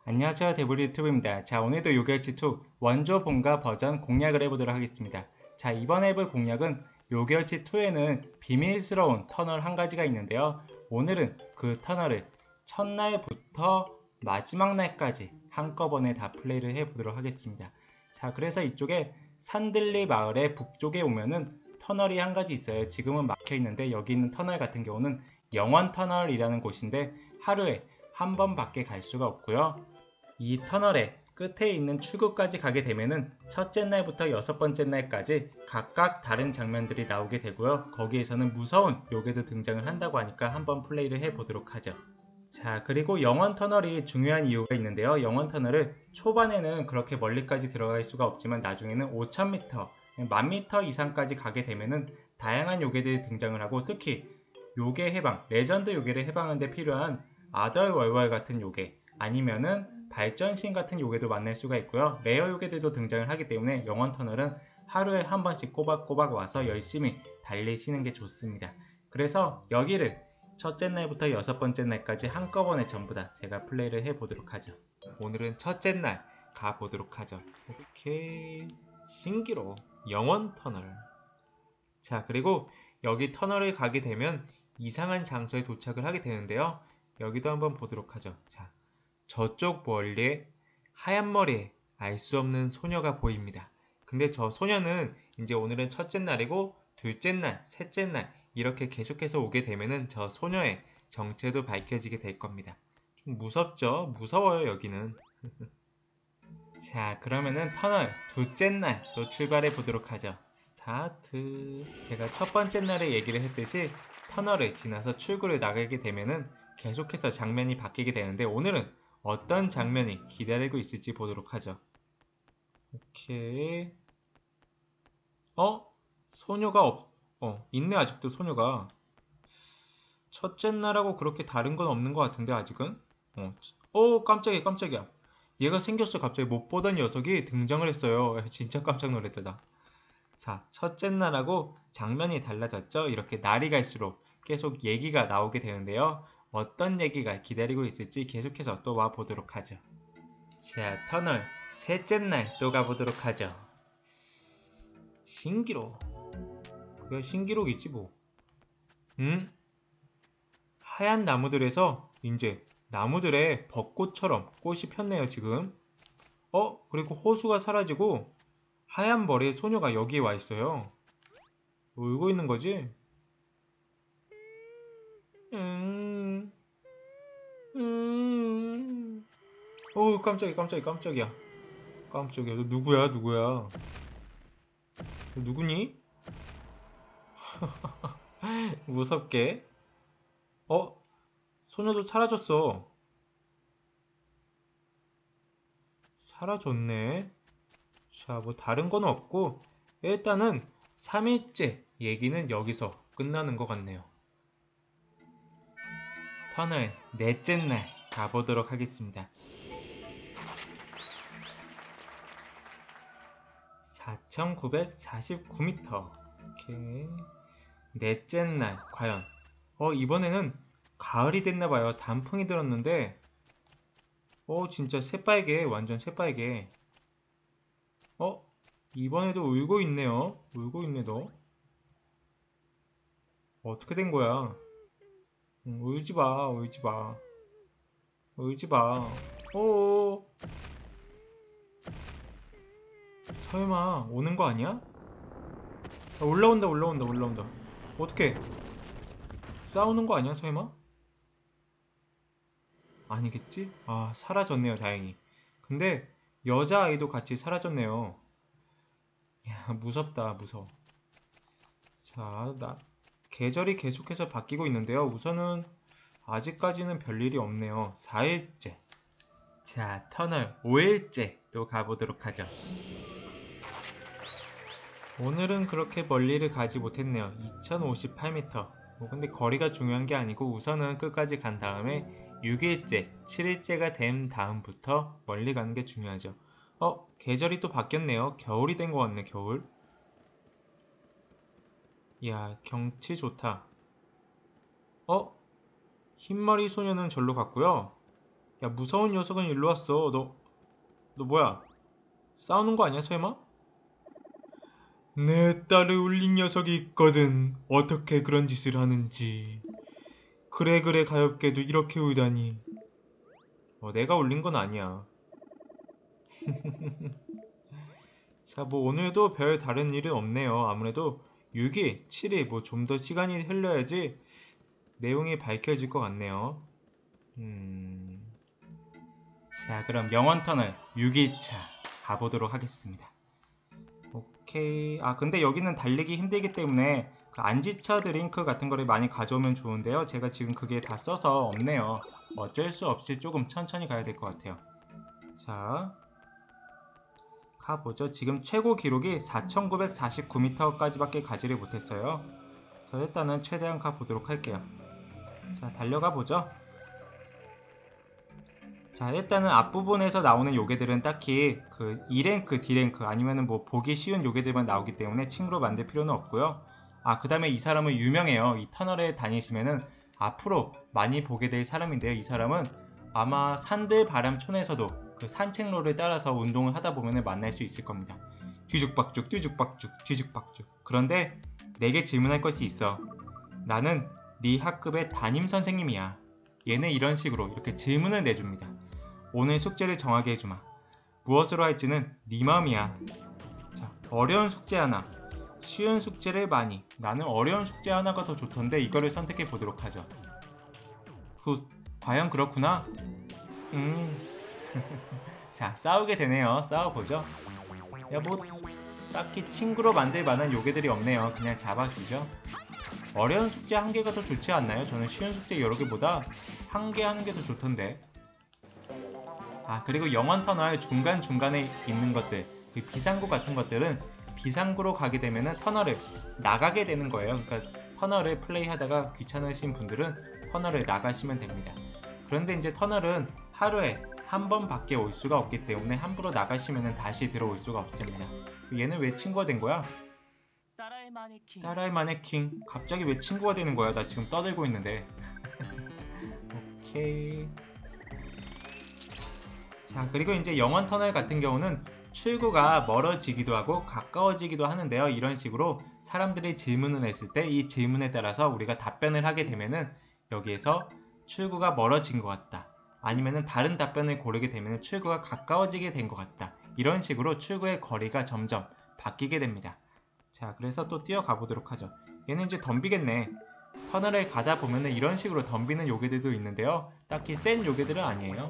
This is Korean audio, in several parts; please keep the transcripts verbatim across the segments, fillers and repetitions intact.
안녕하세요, 데블 유튜브입니다. 자, 오늘도 요결치이 원조 본가 버전 공략을 해보도록 하겠습니다. 자, 이번에 해볼 공략은 요결치이에는 비밀스러운 터널 한 가지가 있는데요. 오늘은 그 터널을 첫날부터 마지막 날까지 한꺼번에 다 플레이를 해보도록 하겠습니다. 자, 그래서 이쪽에 산들리 마을의 북쪽에 오면은 터널이 한 가지 있어요. 지금은 막혀 있는데 여기 있는 터널 같은 경우는 영원 터널이라는 곳인데 하루에 한 번밖에 갈 수가 없고요. 이 터널의 끝에 있는 출구까지 가게 되면은 첫째 날부터 여섯 번째 날까지 각각 다른 장면들이 나오게 되고요. 거기에서는 무서운 요괴도 등장을 한다고 하니까 한번 플레이를 해보도록 하죠. 자, 그리고 영원 터널이 중요한 이유가 있는데요. 영원 터널을 초반에는 그렇게 멀리까지 들어갈 수가 없지만 나중에는 오천 미터, 만 미터 이상까지 가게 되면은 다양한 요괴들이 등장을 하고 특히 요괴 해방, 레전드 요괴를 해방하는 데 필요한 아덜 월월 같은 요괴 아니면은 발전신 같은 요괴도 만날 수가 있고요. 레어 요괴들도 등장을 하기 때문에 영원 터널은 하루에 한 번씩 꼬박꼬박 와서 열심히 달리시는 게 좋습니다. 그래서 여기를 첫째 날부터 여섯 번째 날까지 한꺼번에 전부 다 제가 플레이를 해보도록 하죠. 오늘은 첫째 날 가보도록 하죠. 이렇게 신기로 영원 터널. 자, 그리고 여기 터널을 가게 되면 이상한 장소에 도착을 하게 되는데요. 여기도 한번 보도록 하죠. 자, 저쪽 멀리에 하얀 머리에 알 수 없는 소녀가 보입니다. 근데 저 소녀는 이제 오늘은 첫째 날이고 둘째 날, 셋째 날 이렇게 계속해서 오게 되면은 저 소녀의 정체도 밝혀지게 될 겁니다. 좀 무섭죠? 무서워요, 여기는. 자, 그러면은 터널 둘째 날 또 출발해 보도록 하죠. 스타트. 제가 첫 번째 날에 얘기를 했듯이 터널을 지나서 출구를 나가게 되면은 계속해서 장면이 바뀌게 되는데 오늘은 어떤 장면이 기다리고 있을지 보도록 하죠. 오케이. 어? 소녀가 없, 어, 있네, 아직도 소녀가. 첫째 날하고 그렇게 다른 건 없는 것 같은데, 아직은? 어, 오, 깜짝이야, 깜짝이야. 얘가 생겼어. 갑자기 못 보던 녀석이 등장을 했어요. 진짜 깜짝 놀랐다, 나. 자, 첫째 날하고 장면이 달라졌죠? 이렇게 날이 갈수록 계속 얘기가 나오게 되는데요. 어떤 얘기가 기다리고 있을지 계속해서 또 와보도록 하죠. 자, 터널 셋째 날 또 가보도록 하죠. 신기록. 그게 신기록이지 뭐. 응? 하얀 나무들에서 이제 나무들의 벚꽃처럼 꽃이 폈네요, 지금. 어? 그리고 호수가 사라지고 하얀 머리의 소녀가 여기에 와 있어요. 울고 있는 거지? 음, 음. 어우, 깜짝이야, 깜짝이야, 깜짝이야. 깜짝이야. 너 누구야, 누구야? 너 누구니? 무섭게. 어? 소녀도 사라졌어. 사라졌네. 자, 뭐 다른 건 없고 일단은 삼 일째 얘기는 여기서 끝나는 것 같네요. 터널 넷째 날 가보도록 하겠습니다. 사천구백사십구 미터. 오케이. 넷째 날 과연 어 이번에는 가을이 됐나봐요. 단풍이 들었는데 어 진짜 새빨개, 완전 새빨개. 어? 이번에도 울고 있네요. 울고 있네, 너. 어떻게 된 거야? 응, 울지 마, 울지 마. 울지 마. 어 설마 오는 거 아니야? 아, 올라온다, 올라온다, 올라온다. 어떻게? 싸우는 거 아니야, 설마? 아니겠지? 아, 사라졌네요, 다행히. 근데 여자아이도 같이 사라졌네요. 야, 무섭다, 무서워. 자, 나 계절이 계속해서 바뀌고 있는데요. 우선은 아직까지는 별일이 없네요. 사 일째. 자, 터널 오 일째 또 가보도록 하죠. 오늘은 그렇게 멀리를 가지 못했네요. 이천오십팔 미터. 뭐 근데 거리가 중요한 게 아니고 우선은 끝까지 간 다음에 육 일째, 칠 일째가 된 다음부터 멀리 가는 게 중요하죠. 어? 계절이 또 바뀌었네요. 겨울이 된 것 같네, 겨울. 이야, 경치 좋다. 어? 흰머리 소녀는 절로 갔고요. 야, 무서운 녀석은 일로 왔어. 너, 너 뭐야? 싸우는 거 아니야, 설마? 내 딸을 울린 녀석이 있거든. 어떻게 그런 짓을 하는지. 그래 그래 가엾게도 이렇게 울다니. 어, 내가 울린 건 아니야. 자, 뭐 오늘도 별 다른 일은 없네요. 아무래도 육 일, 칠 일 뭐 좀 더 시간이 흘러야지 내용이 밝혀질 것 같네요. 음... 자, 그럼 영원 터널 육 일차 가보도록 하겠습니다. 오케이. 아, 근데 여기는 달리기 힘들기 때문에 그 안지처 드링크 같은 거를 많이 가져오면 좋은데요. 제가 지금 그게 다 써서 없네요. 어쩔 수 없이 조금 천천히 가야 될 것 같아요. 자, 가보죠. 지금 최고 기록이 사천구백사십구 미터까지밖에 가지를 못했어요. 자, 일단은 최대한 가보도록 할게요. 자, 달려가 보죠. 자, 일단은 앞부분에서 나오는 요괴들은 딱히 그 이 랭크, D 랭크 아니면은 뭐 보기 쉬운 요괴들만 나오기 때문에 친구로 만들 필요는 없고요. 아, 그 다음에 이 사람은 유명해요. 이 터널에 다니시면은 앞으로 많이 보게 될 사람인데요. 이 사람은 아마 산들바람촌에서도 그 산책로를 따라서 운동을 하다 보면 만날 수 있을 겁니다. 뒤죽박죽, 뒤죽박죽, 뒤죽박죽. 그런데 내게 질문할 것이 있어. 나는 네 학급의 담임 선생님이야. 얘는 이런 식으로 이렇게 질문을 내줍니다. 오늘 숙제를 정하게 해주마. 무엇으로 할지는 네 마음이야. 자, 어려운 숙제 하나, 쉬운 숙제를 많이. 나는 어려운 숙제 하나가 더 좋던데 이거를 선택해 보도록 하죠. 훗, 과연 그렇구나? 음... 자, 싸우게 되네요. 싸워보죠. 야, 뭐 딱히 친구로 만들 만한 요괴들이 없네요. 그냥 잡아주죠. 어려운 숙제 한 개가 더 좋지 않나요? 저는 쉬운 숙제 여러 개보다 한 개 하는 게 더 좋던데. 아, 그리고 영원 터널 중간중간에 있는 것들, 그 비상구 같은 것들은 비상구로 가게 되면은 터널을 나가게 되는 거예요. 그러니까 터널을 플레이하다가 귀찮으신 분들은 터널을 나가시면 됩니다. 그런데 이제 터널은 하루에 한 번밖에 올 수가 없기 때문에 함부로 나가시면은 다시 들어올 수가 없습니다. 얘는 왜 친구가 된 거야? 따라의 마네킹. 따라의 마네킹. 갑자기 왜 친구가 되는 거야? 나 지금 떠들고 있는데. 오케이. 자, 그리고 이제 영원 터널 같은 경우는 출구가 멀어지기도 하고 가까워지기도 하는데요. 이런 식으로 사람들이 질문을 했을 때 이 질문에 따라서 우리가 답변을 하게 되면은 여기에서 출구가 멀어진 것 같다. 아니면은 다른 답변을 고르게 되면 출구가 가까워지게 된 것 같다. 이런 식으로 출구의 거리가 점점 바뀌게 됩니다. 자, 그래서 또 뛰어가 보도록 하죠. 얘는 이제 덤비겠네. 터널에 가다 보면은 이런 식으로 덤비는 요괴들도 있는데요. 딱히 센 요괴들은 아니에요.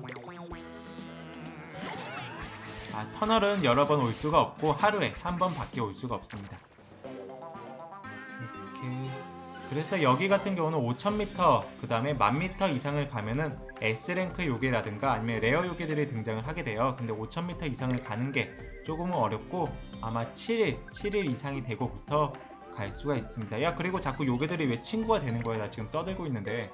아, 터널은 여러 번 올 수가 없고 하루에 한 번 밖에 올 수가 없습니다. 이렇게. 그래서 여기 같은 경우는 오천 미터, 그 다음에 만 미터 이상을 가면은 S랭크 요괴라든가 아니면 레어 요괴들이 등장을 하게 돼요. 근데 오천 미터 이상을 가는 게 조금은 어렵고 아마 칠 일, 칠 일 이상이 되고부터 갈 수가 있습니다. 야, 그리고 자꾸 요괴들이 왜 친구가 되는 거야? 나 지금 떠들고 있는데.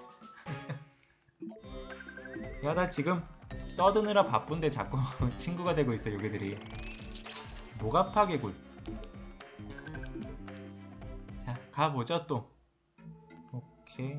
야, 나 지금 떠드느라 바쁜데 자꾸 친구가 되고 있어, 요괴들이. 뭐가 파괴굴. 자, 가보죠 또. 오케이.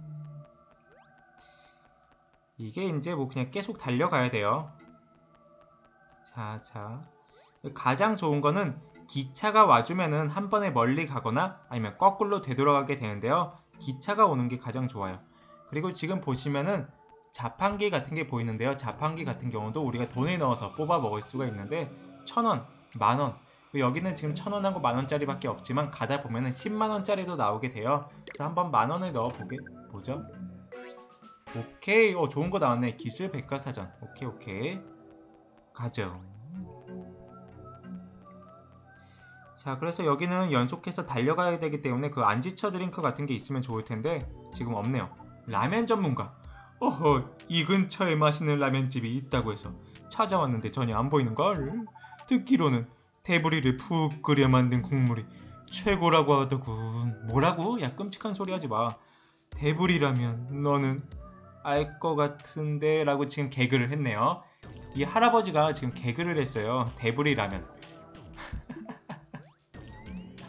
이게 이제 뭐 그냥 계속 달려가야 돼요. 자, 자. 가장 좋은 거는 기차가 와주면은 한 번에 멀리 가거나 아니면 거꾸로 되돌아가게 되는데요. 기차가 오는 게 가장 좋아요. 그리고 지금 보시면은 자판기 같은 게 보이는데요. 자판기 같은 경우도 우리가 돈을 넣어서 뽑아 먹을 수가 있는데 천 원, 만 원. 여기는 지금 천 원하고 만 원짜리 밖에 없지만 가다 보면은 십만 원짜리도 나오게 돼요. 그래서 한번 만 원을 넣어 보게 보죠. 오케이. 어, 좋은 거 나왔네. 기술 백과사전. 오케이, 오케이. 가죠. 자, 그래서 여기는 연속해서 달려가야 되기 때문에 그 안지처 드링크 같은 게 있으면 좋을 텐데 지금 없네요. 라면 전문가. 어허, 이 근처에 맛있는 라면집이 있다고 해서 찾아왔는데 전혀 안 보이는걸. 듣기로는 대부리를 푹 끓여 만든 국물이 최고라고 하더군. 뭐라고? 야, 끔찍한 소리 하지 마. 대부리라면 너는 알 것 같은데 라고 지금 개그를 했네요. 이 할아버지가 지금 개그를 했어요. 대부리라면.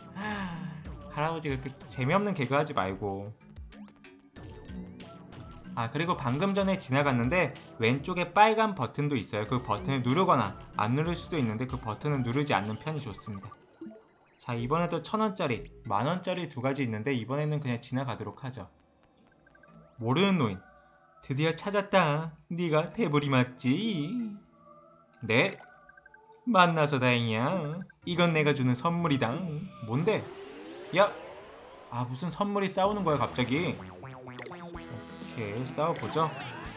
할아버지가 그렇게 재미없는 개그 하지 말고. 아, 그리고 방금 전에 지나갔는데 왼쪽에 빨간 버튼도 있어요. 그 버튼을 누르거나 안 누를 수도 있는데 그 버튼을 누르지 않는 편이 좋습니다. 자, 이번에도 천 원짜리, 만 원짜리 두 가지 있는데 이번에는 그냥 지나가도록 하죠. 모르는 노인. 드디어 찾았다. 네가 대불이 맞지? 네. 만나서 다행이야. 이건 내가 주는 선물이다. 뭔데? 야! 아, 무슨 선물이 싸우는 거야 갑자기. 오케이, 싸워보죠.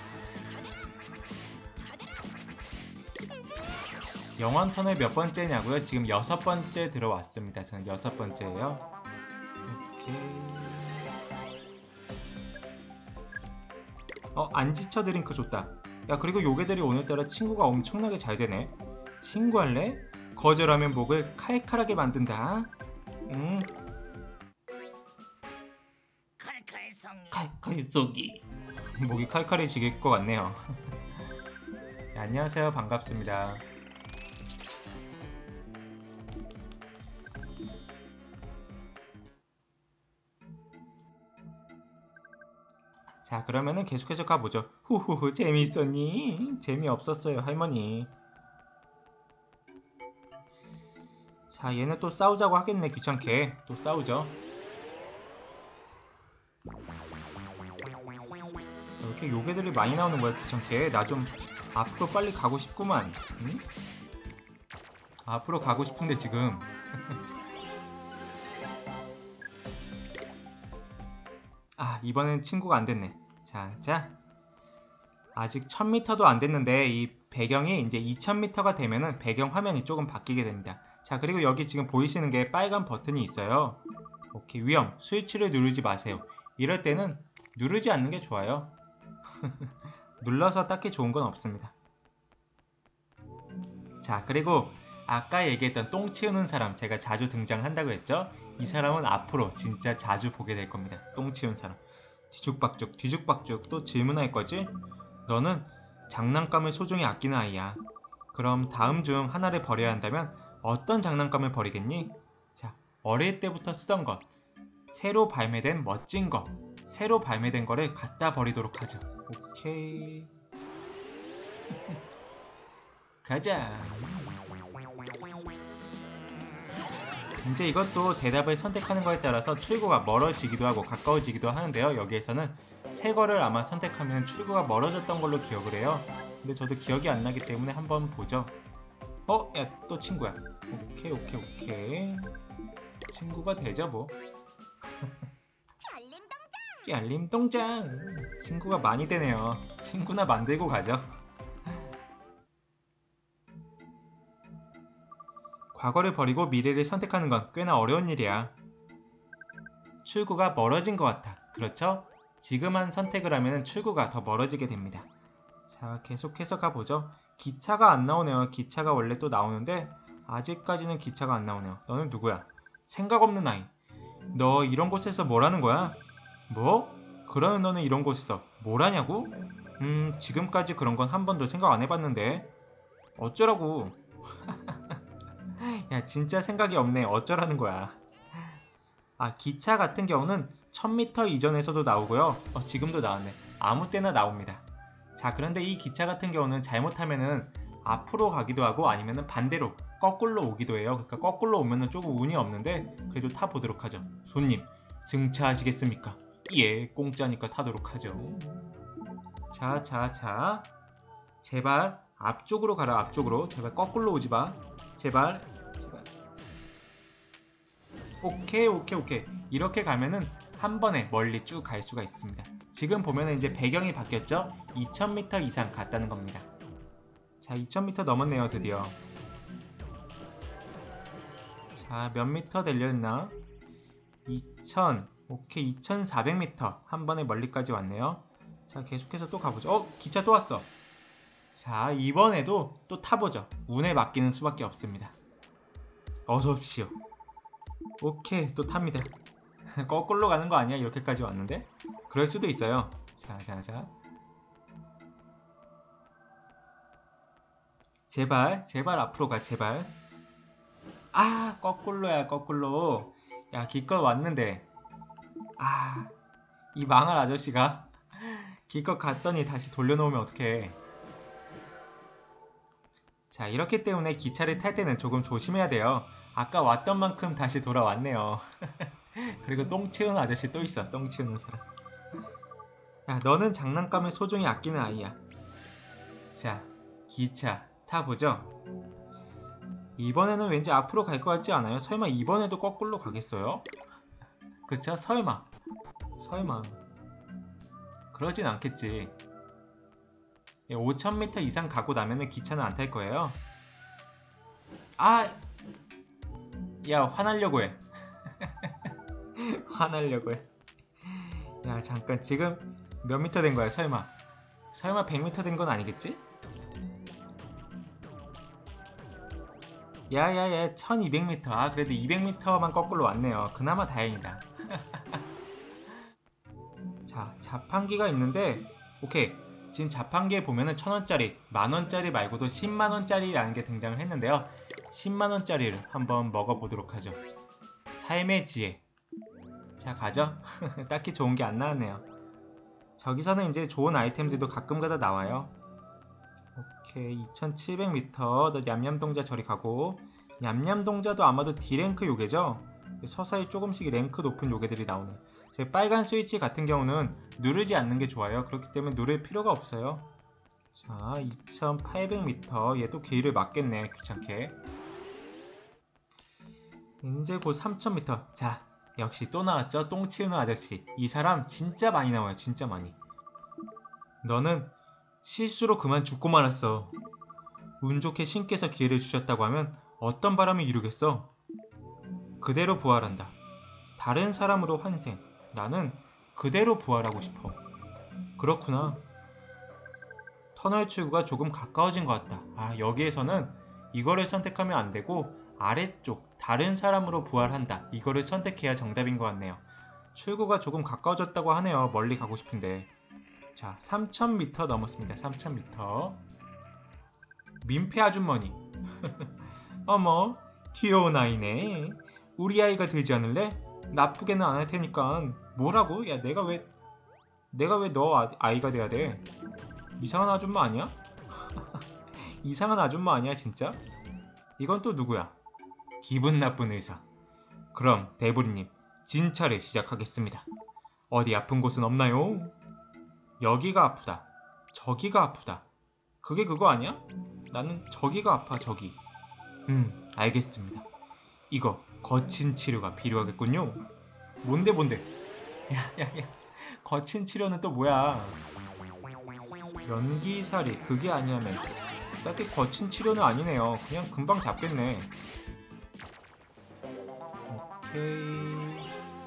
영원 터널 몇 번째냐고요? 지금 여섯 번째 들어왔습니다. 저는 여섯 번째예요. 오케이. 어, 안 지쳐 드링크 좋다. 야, 그리고 요괴들이 오늘따라 친구가 엄청나게 잘 되네. 친구 할래? 거절하면 목을 칼칼하게 만든다. 응. 칼칼성이. 칼칼쏘기. 목이 칼칼해지길 것 같네요. 네, 안녕하세요. 반갑습니다. 자, 그러면은 계속해서 가보죠. 후후후, 재미있었니? 재미없었어요, 할머니. 자, 얘는 또 싸우자고 하겠네, 귀찮게. 또 싸우죠. 이렇게 요괴들이 많이 나오는 거야, 귀찮게. 나 좀 앞으로 빨리 가고 싶구만. 응? 앞으로 가고 싶은데 지금. 아, 이번엔 친구가 안 됐네. 자, 자. 아직 천 미터도 안 됐는데 이 배경이 이제 이천 미터가 되면은 배경 화면이 조금 바뀌게 됩니다. 자, 그리고 여기 지금 보이시는 게 빨간 버튼이 있어요. 오케이, 위험. 스위치를 누르지 마세요. 이럴 때는 누르지 않는 게 좋아요. 눌러서 딱히 좋은 건 없습니다. 자, 그리고 아까 얘기했던 똥 치우는 사람, 제가 자주 등장한다고 했죠? 이 사람은 앞으로 진짜 자주 보게 될 겁니다. 똥 치운 사람. 뒤죽박죽 뒤죽박죽 또 질문할 거지? 너는 장난감을 소중히 아끼는 아이야. 그럼 다음 중 하나를 버려야 한다면 어떤 장난감을 버리겠니? 자, 어릴 때부터 쓰던 것, 새로 발매된 멋진 것, 새로 발매된 거를 갖다 버리도록 하죠. 오케이. 가자. 이제 이것도 대답을 선택하는 거에 따라서 출구가 멀어지기도 하고 가까워지기도 하는데요. 여기에서는 새 거를 아마 선택하면 출구가 멀어졌던 걸로 기억을 해요. 근데 저도 기억이 안 나기 때문에 한번 보죠. 어? 야, 또 친구야. 오케이, 오케이, 오케이. 친구가 되죠, 뭐. 깨알림동장! 친구가 많이 되네요. 친구나 만들고 가죠. 과거를 버리고 미래를 선택하는 건 꽤나 어려운 일이야. 출구가 멀어진 것 같아. 그렇죠? 지금 한 선택을 하면 출구가 더 멀어지게 됩니다. 자, 계속해서 가보죠. 기차가 안 나오네요. 기차가 원래 또 나오는데 아직까지는 기차가 안 나오네요. 너는 누구야? 생각 없는 아이. 너 이런 곳에서 뭘 하는 거야? 뭐? 그러는 너는 이런 곳에서 뭘 하냐고? 음, 지금까지 그런 건 한 번도 생각 안 해봤는데. 어쩌라고? 야, 진짜 생각이 없네. 어쩌라는 거야. 아, 기차 같은 경우는 천 미터 이전에서도 나오고요. 어, 지금도 나왔네. 아무 때나 나옵니다. 자, 그런데 이 기차 같은 경우는 잘못하면은 앞으로 가기도 하고 아니면은 반대로 거꾸로 오기도 해요. 그러니까 거꾸로 오면은 조금 운이 없는데 그래도 타보도록 하죠. 손님, 승차하시겠습니까? 예, 공짜니까 타도록 하죠. 자, 자, 자. 제발 앞쪽으로 가라, 앞쪽으로. 제발 거꾸로 오지 마. 제발, 제발. 오케이, 오케이, 오케이. 이렇게 가면은 한 번에 멀리 쭉 갈 수가 있습니다. 지금 보면은 이제 배경이 바뀌었죠? 이천 미터 이상 갔다는 겁니다. 자, 이천 미터 넘었네요, 드디어. 자, 몇 미터 달려있나? 이천, 오케이, 이천사백 미터. 한 번에 멀리까지 왔네요. 자, 계속해서 또 가보죠. 어, 기차 또 왔어. 자, 이번에도 또 타보죠. 운에 맡기는 수밖에 없습니다. 어서 오십시오. 오케이, 또 탑니다. 거꾸로 가는 거 아니야? 이렇게까지 왔는데? 그럴 수도 있어요. 자, 자, 자. 제발, 제발 앞으로 가, 제발. 아, 거꾸로야, 거꾸로. 야, 기껏 왔는데. 아, 이 망할 아저씨가 기껏 갔더니 다시 돌려놓으면 어떡해. 자, 이렇기 때문에 기차를 탈 때는 조금 조심해야 돼요. 아까 왔던 만큼 다시 돌아왔네요. 그리고 똥 치우는 아저씨 또 있어. 똥 치우는 사람. 야, 너는 장난감을 소중히 아끼는 아이야. 자, 기차 타보죠. 이번에는 왠지 앞으로 갈 것 같지 않아요? 설마 이번에도 거꾸로 가겠어요? 그쵸? 설마. 설마. 그러진 않겠지. 오천 미터 이상 가고 나면은 기차는 안 탈 거예요. 아! 야, 화나려고 해. 화나려고 해. 야, 잠깐, 지금 몇 미터 된 거야, 설마? 설마 백 미터 된 건 아니겠지? 야야야, 천이백 미터. 아, 그래도 이백 미터만 거꾸로 왔네요. 그나마 다행이다. 자, 자판기가 있는데, 오케이. 지금 자판기에 보면은 천 원짜리, 만 원짜리 말고도 십만 원짜리라는 게 등장을 했는데요. 십만 원짜리를 한번 먹어보도록 하죠. 삶의 지혜. 자, 가죠. 딱히 좋은 게 안 나왔네요. 저기서는 이제 좋은 아이템들도 가끔가다 나와요. 오케이, 이천칠백 미터. 너 냠냠동자 저리 가고. 냠냠동자도 아마도 D랭크 요괴죠? 서서히 조금씩 랭크 높은 요괴들이 나오네. 빨간 스위치 같은 경우는 누르지 않는 게 좋아요. 그렇기 때문에 누를 필요가 없어요. 자, 이천팔백 미터. 얘도 길을 막겠네, 귀찮게. 이제 곧 삼천 미터. 자, 역시 또 나왔죠? 똥 치우는 아저씨. 이 사람 진짜 많이 나와요, 진짜 많이. 너는 실수로 그만 죽고 말았어. 운 좋게 신께서 기회를 주셨다고 하면 어떤 바람이 이루겠어? 그대로 부활한다. 다른 사람으로 환생. 나는 그대로 부활하고 싶어. 그렇구나. 터널 출구가 조금 가까워진 것 같다. 아, 여기에서는 이거를 선택하면 안 되고 아래쪽 다른 사람으로 부활한다. 이거를 선택해야 정답인 것 같네요. 출구가 조금 가까워졌다고 하네요. 멀리 가고 싶은데. 자, 삼천 미터 넘었습니다. 삼천 미터. 민폐 아주머니. 어머, 귀여운 아이네. 우리 아이가 되지 않을래? 나쁘게는 안 할 테니까. 뭐라고? 야, 내가 왜 내가 왜 너 아이가 돼야 돼? 이상한 아줌마 아니야? 이상한 아줌마 아니야 진짜? 이건 또 누구야? 기분 나쁜 의사. 그럼 대부리님, 진찰을 시작하겠습니다. 어디 아픈 곳은 없나요? 여기가 아프다. 저기가 아프다. 그게 그거 아니야? 나는 저기가 아파, 저기. 음, 알겠습니다. 이거 거친 치료가 필요하겠군요. 뭔데 뭔데? 야야야, 거친 치료는 또 뭐야? 연기살이 그게 아니라면 딱히 거친 치료는 아니네요. 그냥 금방 잡겠네. 오케이.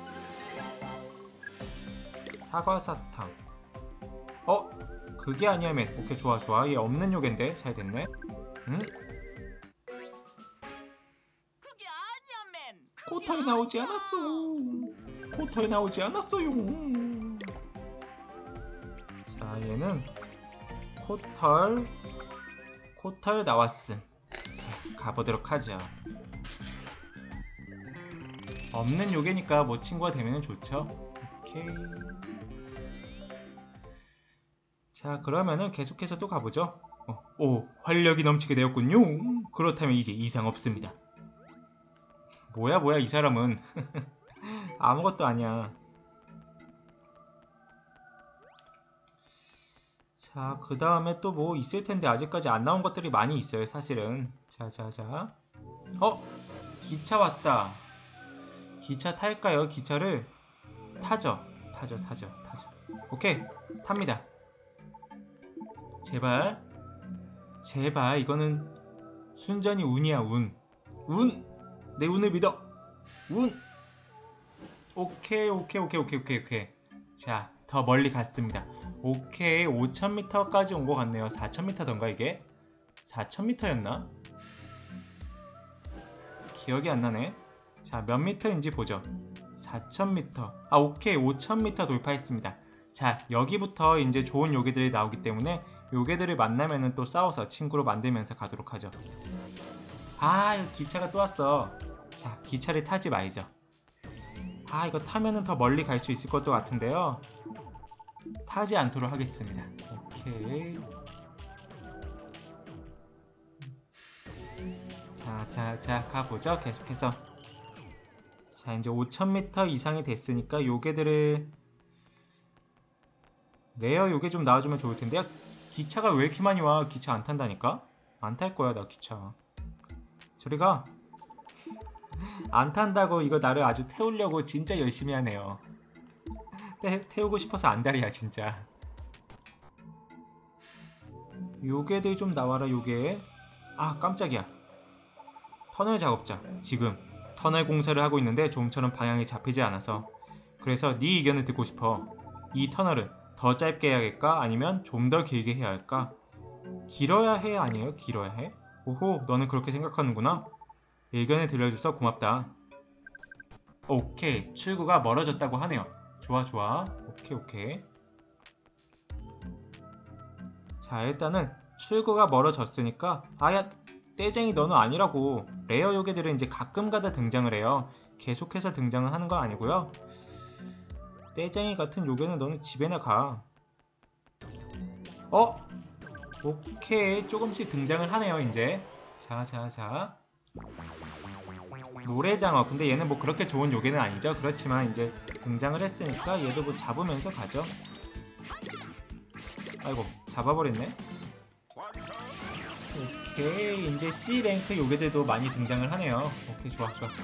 사과사탕. 어? 그게 아니라면 오케이, 좋아 좋아. 얘 없는 요괴인데 잘 됐네. 응? 그게 아니야맨. 코털 나오지 않았어. 코털 나오지 않았어요. 자, 얘는 코털 코털 나왔음. 자, 가보도록 하죠. 없는 요괴니까 뭐 친구가 되면 좋죠. 오케이. 자, 그러면은 계속해서 또 가보죠. 어, 오, 활력이 넘치게 되었군요. 그렇다면 이제 이상 없습니다. 뭐야 뭐야 이 사람은. 아무것도 아니야. 자, 그 다음에 또 뭐 있을 텐데 아직까지 안 나온 것들이 많이 있어요, 사실은. 자자자. 어? 기차 왔다. 기차 탈까요? 기차를 타죠. 타죠, 타죠, 타죠. 오케이, 탑니다. 제발. 제발, 이거는 순전히 운이야, 운. 운! 내 운을 믿어. 운! 오케이, 오케이, 오케이, 오케이, 오케이, 오케이. 자, 더 멀리 갔습니다. 오케이, 오천 미터까지 온 것 같네요. 사천 미터던가 이게? 사천 미터였나? 기억이 안 나네. 자, 몇 미터인지 보죠. 사천 미터. 아, 오케이, 오천 미터 돌파했습니다. 자, 여기부터 이제 좋은 요괴들이 나오기 때문에 요괴들을 만나면은 또 싸워서 친구로 만들면서 가도록 하죠. 아, 기차가 또 왔어. 자, 기차를 타지 말죠. 아, 이거 타면은 더 멀리 갈 수 있을 것도 같은데요. 하지 않도록 하겠습니다. 오케이. 자, 자, 자, 가보죠. 계속해서. 자, 이제 오천 미터 이상이 됐으니까 요괴들을 레어 요괴 좀 나와주면 좋을 텐데. 기차가 왜 이렇게 많이 와? 기차 안 탄다니까? 안 탈 거야, 나 기차. 저리가. 안 탄다고 이거 나를 아주 태우려고 진짜 열심히 하네요. 태, 태우고 싶어서 안달이야, 진짜. 요괴들 좀 나와라, 요괴. 아, 깜짝이야. 터널 작업자. 지금 터널 공사를 하고 있는데 좀처럼 방향이 잡히지 않아서. 그래서 네 의견을 듣고 싶어. 이 터널을 더 짧게 해야겠까? 아니면 좀 더 길게 해야 할까? 길어야 해? 아니에요? 길어야 해? 오호, 너는 그렇게 생각하는구나. 의견을 들려줘서 고맙다. 오케이, 출구가 멀어졌다고 하네요. 좋아 좋아. 오케이 오케이. 자, 일단은 출구가 멀어졌으니까. 아야, 떼쟁이 너는 아니라고. 레어 요괴들은 이제 가끔가다 등장을 해요. 계속해서 등장을 하는 건 아니고요. 떼쟁이 같은 요괴는 너는 집에나 가. 어? 오케이, 조금씩 등장을 하네요 이제. 자 자 자. 노래장어. 근데 얘는 뭐 그렇게 좋은 요괴는 아니죠. 그렇지만 이제 등장을 했으니까 얘도 뭐 잡으면서 가죠. 아이고, 잡아버렸네. 오케이, 이제 C랭크 요괴들도 많이 등장을 하네요. 오케이, 좋아 좋아.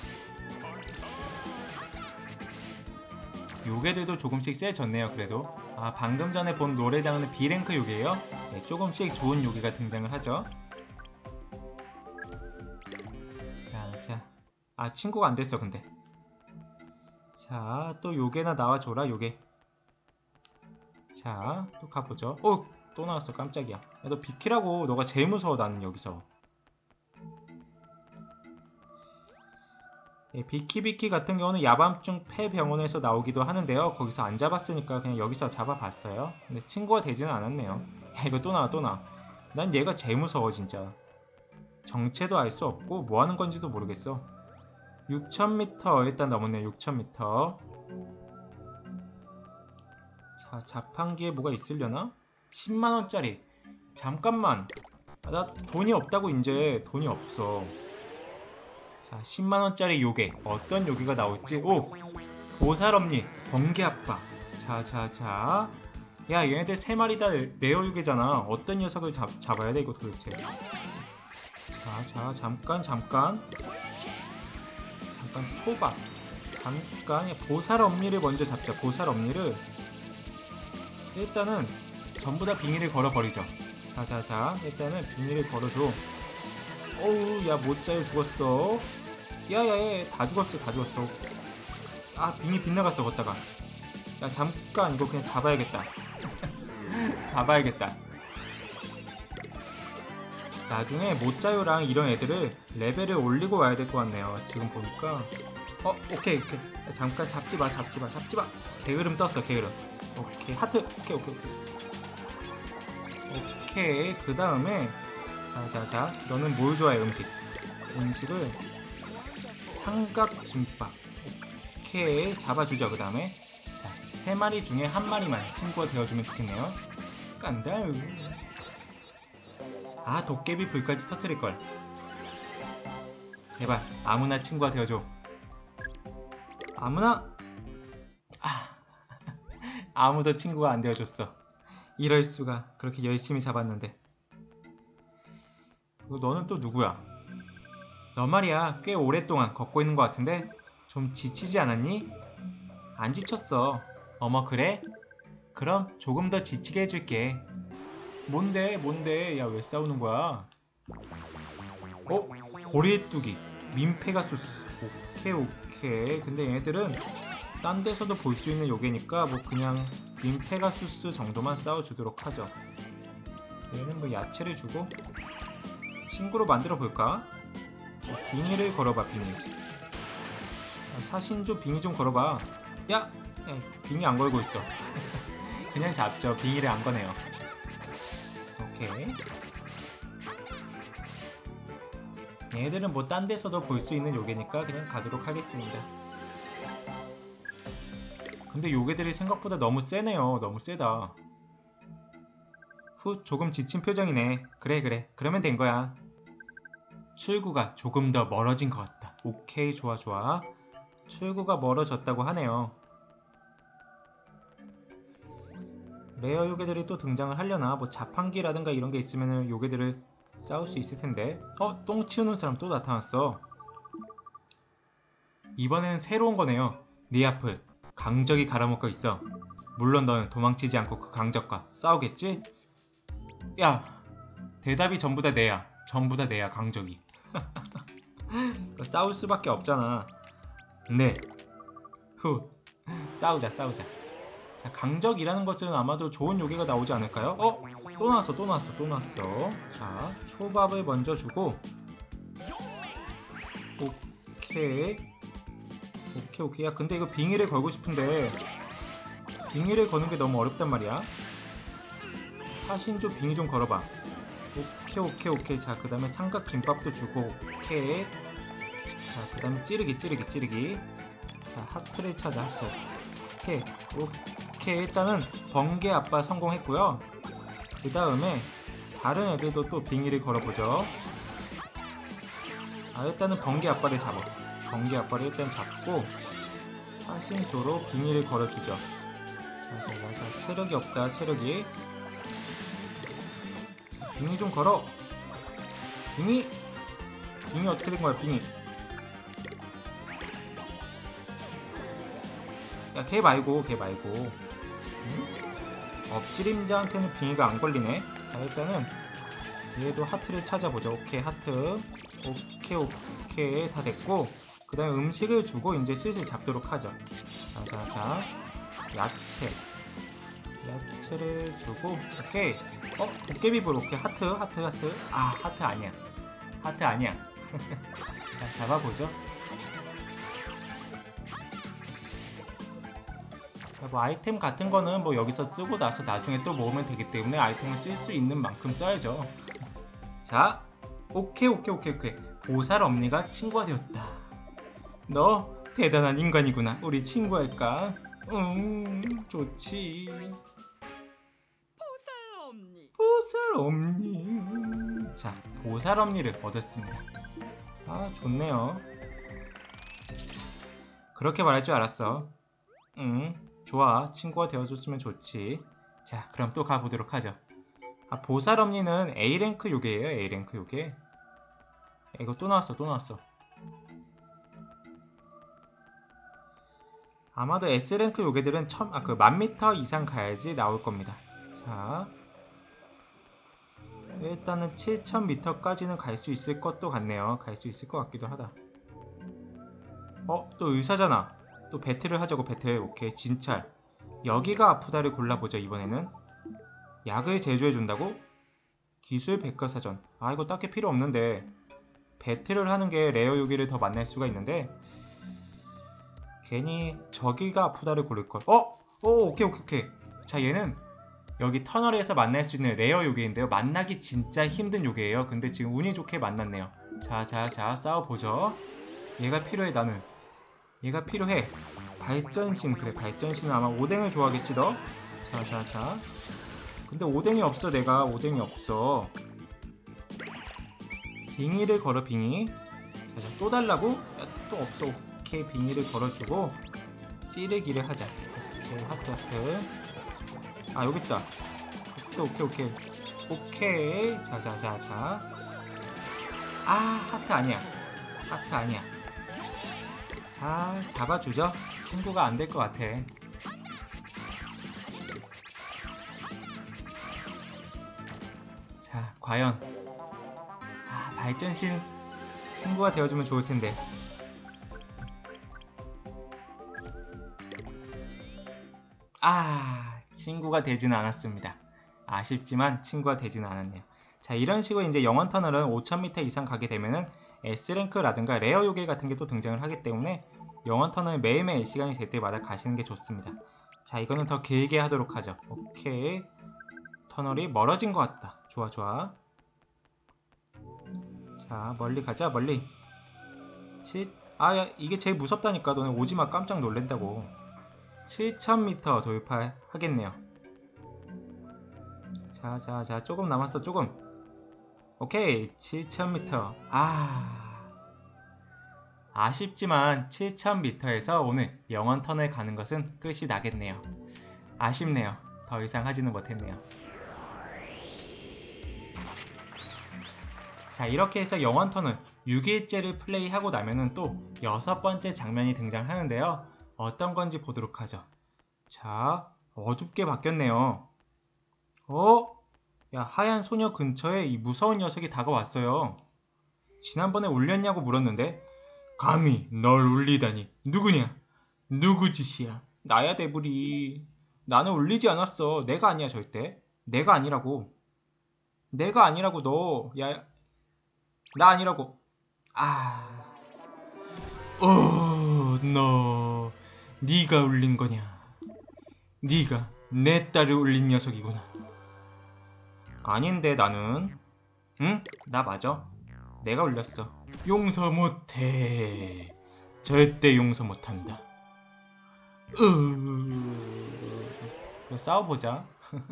요괴들도 조금씩 세졌네요. 그래도. 아, 방금 전에 본 노래장어는 B랭크 요괴예요. 네, 조금씩 좋은 요괴가 등장을 하죠. 자, 자. 아, 친구가 안 됐어 근데. 자, 또 요괴나 나와줘라, 요괴. 자, 또 가보죠. 오! 또 나왔어. 깜짝이야. 야, 너 비키라고. 너가 제일 무서워, 나는 여기서. 예, 비키비키 같은 경우는 야밤중 폐병원에서 나오기도 하는데요. 거기서 안 잡았으니까 그냥 여기서 잡아봤어요. 근데 친구가 되지는 않았네요. 야, 이거 또 나와, 또 나와. 난 얘가 제일 무서워, 진짜. 정체도 알 수 없고 뭐 하는 건지도 모르겠어. 육천 미터 일단 넘었네요. 육천 미터. 자, 자판기에 뭐가 있으려나? 십만 원짜리. 잠깐만. 아, 나 돈이 없다고. 이제 돈이 없어. 자, 십만 원짜리 요괴. 어떤 요괴가 나올지. 오! 보살엄니. 번개아빠. 자, 자, 자. 야, 얘네들 세 마리 다 레어 요괴잖아. 어떤 녀석을 잡, 잡아야 돼, 이거 도대체. 자, 자, 잠깐, 잠깐. 잠깐, 초밥. 잠깐, 보살엄니를 먼저 잡자. 보살엄니를. 일단은 전부 다 빙의를 걸어버리죠. 자자자, 일단은 빙의를 걸어줘. 어우, 야, 못자요, 죽었어. 야야야, 다 죽었어, 다 죽었어. 아, 빙의 빗나갔어. 걷다가. 야, 잠깐 이거 그냥 잡아야겠다. 잡아야겠다. 나중에 못자요랑 이런 애들을 레벨을 올리고 와야 될 것 같네요. 지금 보니까. 어, 오케이 오케이. 야, 잠깐 잡지마, 잡지마, 잡지마. 게으름 떴어, 게으름. 오케이, 하트. 오케이 오케이 오케이. 오케이, 그 다음에 자자자, 너는 뭘 좋아해? 음식. 음식을 삼각김밥. 오케이, 잡아주죠. 그 다음에 자, 세 마리 중에 한 마리만 친구가 되어주면 좋겠네요. 깐다. 아, 도깨비 불까지 터뜨릴걸. 제발 아무나 친구가 되어줘. 아무나. 아, 아무도 친구가 안 되어줬어. 이럴수가. 그렇게 열심히 잡았는데. 너는 또 누구야? 너 말이야, 꽤 오랫동안 걷고 있는 것 같은데 좀 지치지 않았니? 안 지쳤어. 어머, 그래? 그럼 조금 더 지치게 해줄게. 뭔데 뭔데. 야, 왜 싸우는 거야? 어? 고리뚜기 민페가수스. 오케이 오케이. 근데 얘네들은 딴 데서도 볼 수 있는 요괴니까 뭐 그냥 민페가수스 정도만 싸워주도록 하죠. 얘는 뭐 야채를 주고 친구로 만들어 볼까? 빙의를 걸어봐. 빙의. 사신조 빙의 좀 걸어봐. 야! 야, 빙의 안 걸고 있어. 그냥 잡죠. 빙의를 안 거네요. 오케이. 얘네들은 뭐 딴 데서도 볼 수 있는 요괴니까 그냥 가도록 하겠습니다. 근데 요괴들이 생각보다 너무 세네요. 너무 세다. 후, 조금 지친 표정이네. 그래 그래, 그러면 된 거야. 출구가 조금 더 멀어진 것 같다. 오케이, 좋아 좋아. 출구가 멀어졌다고 하네요. 레어 요괴들이 또 등장을 하려나? 뭐 자판기라든가 이런 게 있으면 요괴들을 싸울 수 있을 텐데. 어? 똥 치우는 사람 또 나타났어. 이번에는 새로운 거네요. 네 앞을 강적이 갈아먹고 있어. 물론 너는 도망치지 않고 그 강적과 싸우겠지? 야! 대답이 전부 다 내야. 전부 다 내야, 강적이. 싸울 수밖에 없잖아. 네. 후. 싸우자, 싸우자. 자, 강적이라는 것은 아마도 좋은 요괴가 나오지 않을까요? 어? 또 나왔어, 또 나왔어, 또 나왔어. 자, 초밥을 먼저 주고. 오케이. 오케이, 오케이. 야, 근데 이거 빙의를 걸고 싶은데 빙의를 거는 게 너무 어렵단 말이야. 사신 좀 빙의 좀 걸어봐. 오케이, 오케이, 오케이. 자, 그 다음에 삼각 김밥도 주고. 오케이. 자, 그 다음에 찌르기, 찌르기, 찌르기. 자, 하트를 찾아, 하트. 오케이. 오케이. 일단은 번개 아빠 성공했고요. 그 다음에 다른 애들도 또 빙의를 걸어보죠. 아, 일단은 번개 아빠를 잡아. 번개 아빠를 일단 잡고 사신조로 빙의를 걸어주죠. 자, 자, 자, 체력이 없다, 체력이. 자, 빙의 좀 걸어. 빙의! 빙의 어떻게 된 거야, 빙의? 야, 걔 말고, 걔 말고. 응? 엎지림자한테는 빙의가 안 걸리네. 자, 일단은 얘도 하트를 찾아보죠. 오케이, 하트. 오케이, 오케이. 다 됐고. 그 다음에 음식을 주고 이제 슬슬 잡도록 하죠. 자, 자, 자. 야채. 야채를 주고. 오케이. 어? 도깨비볼. 오케이. 하트, 하트, 하트. 아, 하트 아니야. 하트 아니야. 자, 잡아보죠. 자, 뭐 아이템 같은 거는 뭐 여기서 쓰고 나서 나중에 또 모으면 되기 때문에 아이템을 쓸 수 있는 만큼 써야죠. 자, 오케이, 오케이, 오케이, 오케이. 보살 엄니가 친구가 되었다. 너 대단한 인간이구나. 우리 친구할까? 음, 좋지. 보살 없니? 보살 엄니. 자, 보살 엄니를 얻었습니다. 아, 좋네요. 그렇게 말할 줄 알았어. 응, 좋아. 친구가 되어줬으면 좋지. 자, 그럼 또 가보도록 하죠. 아, 보살 엄니는 A랭크 요괴예요. A랭크 요괴. 이거 또 나왔어, 또 나왔어. 아마도 S랭크 요괴들은 천, 아, 그 만 미터 이상 가야지 나올 겁니다. 자, 일단은 칠천 미터까지는 갈 수 있을 것도 같네요. 갈 수 있을 것 같기도 하다. 어? 또 의사잖아. 또 배틀을 하자고. 배틀. 오케이. 진찰. 여기가 아프다를 골라보죠. 이번에는 약을 제조해준다고? 기술 백과사전. 아, 이거 딱히 필요 없는데 배틀을 하는 게 레어 요괴를 더 만날 수가 있는데 괜히 저기가 아프다를 고를걸. 어? 오, 오케이, 오케이, 오케이. 자, 얘는 여기 터널에서 만날 수 있는 레어 요괴인데요. 만나기 진짜 힘든 요괴예요. 근데 지금 운이 좋게 만났네요. 자, 자, 자, 싸워보죠. 얘가 필요해, 나는. 얘가 필요해. 발전신. 그래, 발전신은 아마 오뎅을 좋아하겠지, 너? 자, 자, 자. 근데 오뎅이 없어, 내가. 오뎅이 없어. 빙의를 걸어, 빙의. 자, 자, 또 달라고? 야, 또 없어. 오케이, 빙의를 걸어주고 찌르기를 하자. 오케이, 하트, 하트. 아, 여기 있다. 오케이, 오케이, 오케이. 오케이. 자, 자, 자, 자. 아, 하트 아니야. 하트 아니야. 아, 잡아주죠. 친구가 안 될 것 같아. 자, 과연 아, 발전신 친구가 되어주면 좋을 텐데. 아, 친구가 되지는 않았습니다. 아쉽지만 친구가 되지는 않았네요. 자, 이런 식으로 이제 영원 터널은 오천 미터 이상 가게 되면은 S랭크라든가 레어 요괴 같은 게 또 등장을 하기 때문에 영원 터널 매일매일 시간이 될 때마다 가시는 게 좋습니다. 자, 이거는 더 길게 하도록 하죠. 오케이. 터널이 멀어진 것 같다. 좋아, 좋아. 자, 멀리 가자, 멀리. 칠. 아, 야, 이게 제일 무섭다니까. 너네 오지마. 깜짝 놀랜다고. 칠천 미터 돌파하겠네요. 자자자 조금 남았어. 조금. 오케이 칠천 미터. 아 아쉽지만 칠천 미터에서 오늘 영원 터널 가는 것은 끝이 나겠네요. 아쉽네요. 더 이상 하지는 못했네요. 자 이렇게 해서 영원 터널 육 일째를 플레이하고 나면은 또 여섯 번째 장면이 등장하는데요. 어떤 건지 보도록 하죠. 자 어둡게 바뀌었네요. 어? 야 하얀 소녀 근처에 이 무서운 녀석이 다가왔어요. 지난번에 울렸냐고 물었는데 감히 널 울리다니. 누구냐? 누구 짓이야? 나야 데브리. 나는 울리지 않았어. 내가 아니야 절대. 내가 아니라고. 내가 아니라고 너. 야, 나 아니라고. 아, 어, 너. 네가 울린 거냐? 네가 내 딸을 울린 녀석이구나. 아닌데 나는. 응? 나 맞아. 내가 울렸어. 용서 못해. 절대 용서 못한다. 으... 싸워보자.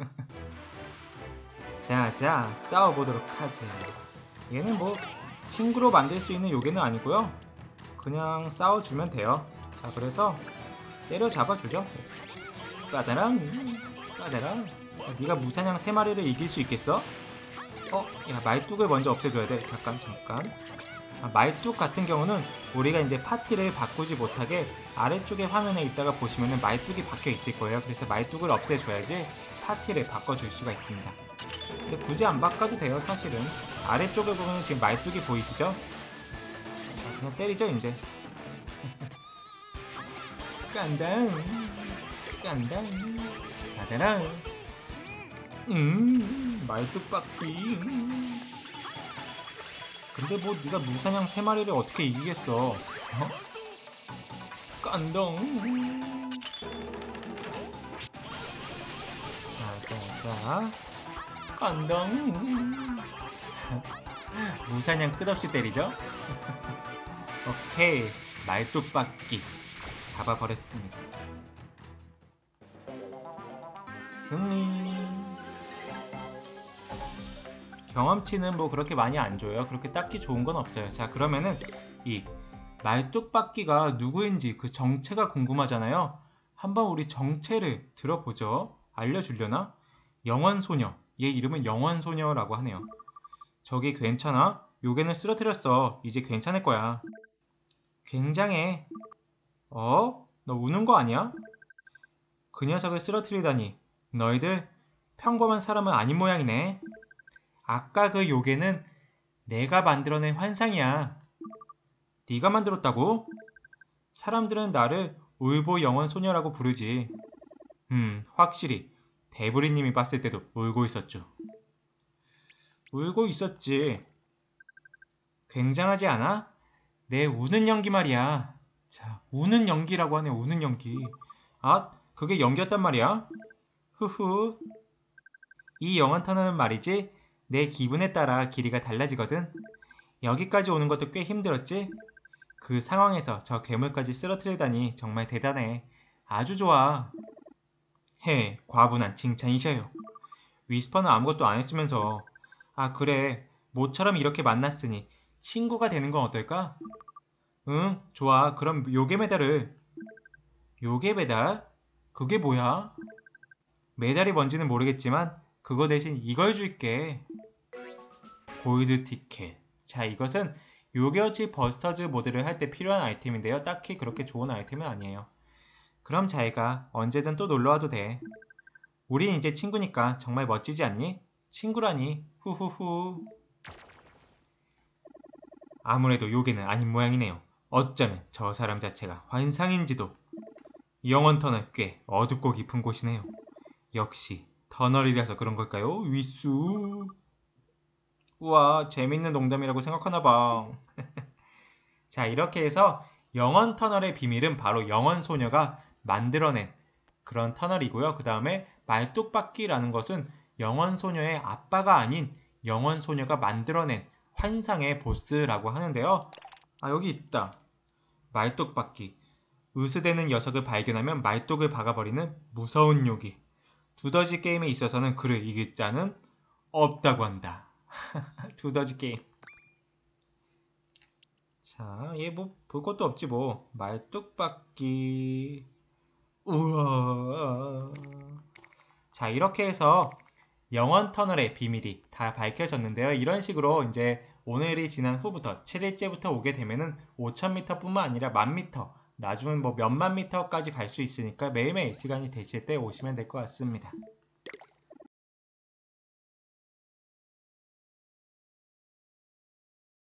자자 싸워보도록 하지. 얘는 뭐 친구로 만들 수 있는 요괴는 아니고요. 그냥 싸워주면 돼요. 자 그래서 때려잡아주죠. 까다랑 까다랑. 네가 무사냥 세 마리를 이길 수 있겠어? 어? 야 말뚝을 먼저 없애줘야 돼. 잠깐 잠깐. 아, 말뚝 같은 경우는 우리가 이제 파티를 바꾸지 못하게 아래쪽에 화면에 있다가 보시면은 말뚝이 박혀 있을 거예요. 그래서 말뚝을 없애줘야지 파티를 바꿔줄 수가 있습니다. 근데 굳이 안 바꿔도 돼요. 사실은 아래쪽에 보면 지금 말뚝이 보이시죠? 자 그냥 때리죠 이제. 깐당 깐당 가다랑. 음 말뚝 박기. 음. 근데 뭐 네가 무사냥 세 마리를 어떻게 이기겠어? 어? 깐덩. 자자자 깐덩. 무사냥 끝없이 때리죠? 오케이 말뚝박기 잡아버렸습니다. 승리. 경험치는 뭐 그렇게 많이 안 줘요. 그렇게 딱히 좋은 건 없어요. 자 그러면은 이 말뚝박기가 누구인지 그 정체가 궁금하잖아요. 한번 우리 정체를 들어보죠. 알려주려나? 영원소녀. 얘 이름은 영원소녀라고 하네요. 저기 괜찮아? 요괴는 쓰러뜨렸어. 이제 괜찮을 거야. 굉장해. 어? 너 우는 거 아니야? 그 녀석을 쓰러뜨리다니. 너희들 평범한 사람은 아닌 모양이네. 아까 그 요괴는 내가 만들어낸 환상이야. 네가 만들었다고? 사람들은 나를 울보 영원소녀라고 부르지. 음, 확실히 데브리님이 봤을 때도 울고 있었죠. 울고 있었지. 굉장하지 않아? 내 우는 연기 말이야. 자, 우는 연기라고 하네. 우는 연기. 아, 그게 연기였단 말이야? 후후. 이 영원 터널은 말이지 내 기분에 따라 길이가 달라지거든. 여기까지 오는 것도 꽤 힘들었지? 그 상황에서 저 괴물까지 쓰러뜨리다니 정말 대단해. 아주 좋아. 헤, 과분한 칭찬이셔요. 위스퍼는 아무것도 안 했으면서. 아 그래, 모처럼 이렇게 만났으니 친구가 되는 건 어떨까? 응, 좋아. 그럼 요괴 메달을. 요괴 메달? 그게 뭐야? 메달이 뭔지는 모르겠지만 그거 대신 이걸 줄게. 골드 티켓. 자, 이것은 요괴워치 버스터즈 모드를 할 때 필요한 아이템인데요. 딱히 그렇게 좋은 아이템은 아니에요. 그럼 자기가 언제든 또 놀러와도 돼. 우린 이제 친구니까 정말 멋지지 않니? 친구라니. 후후후. 아무래도 요괴는 아닌 모양이네요. 어쩌면 저 사람 자체가 환상인지도. 영원 터널 꽤 어둡고 깊은 곳이네요. 역시 터널이라서 그런 걸까요? 위수. 우와, 재밌는 농담이라고 생각하나봐. 자, 이렇게 해서 영원 터널의 비밀은 바로 영원 소녀가 만들어낸 그런 터널이고요. 그 다음에 말뚝박기라는 것은 영원 소녀의 아빠가 아닌 영원 소녀가 만들어낸 환상의 보스라고 하는데요. 아, 여기 있다. 말뚝박기. 으스대는 녀석을 발견하면 말뚝을 박아버리는 무서운 요기. 두더지 게임에 있어서는 그를 이길 자는 없다고 한다. 두더지 게임. 자, 얘 뭐 볼 것도 없지 뭐. 말뚝 박기. 우와. 자, 이렇게 해서 영원 터널의 비밀이 다 밝혀졌는데요. 이런 식으로 이제 오늘이 지난 후부터 칠 일째부터 오게 되면은 오천 미터 뿐만 아니라 만 미터, 나중엔 뭐 몇만 미터까지 갈 수 있으니까 매일매일 시간이 되실 때 오시면 될 것 같습니다.